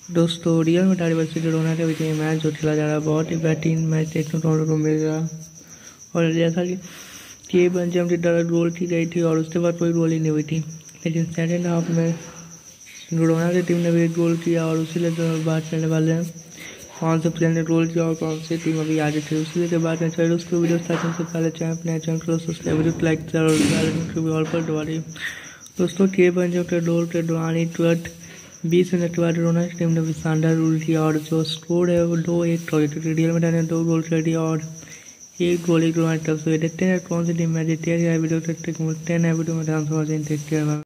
दोस्तों रियल में वर्सेस डोना के बीच में मैच जो खेला जा रहा है बहुत ही बेहतरीन मैच देखने को मिल रहा। और जैसा कि पंजाब की तरफ गोल की गई थी और उसके बाद कोई गोल ही नहीं हुई थी, लेकिन सेकेंड हाफ में डोना की टीम ने भी गोल किया और उसी लिए बात करने वाले हैं कौन से प्लेयर ने गोल किया और कौन सी टीम अभी आगे थी। उसी के बाद में चलिए उसको वीडियो स्टार्टिंग से पहले चैनल को सब्सक्राइब लाइक और पर दबाइए। दोस्तों के पंजाब के गोल के दौरान तुरंत 20 मिनट के बाद डोना की टीम ने भी शानदार गोल किया और जो स्कोर है वो 2-1 हो गया। रियल मैदान ने 2 गोल कर दिया और एक गोल एक तरफ से। देखते हैं कौन सी टीम में जीती है। वीडियो देखते हैं वीडियो में ध्यान से।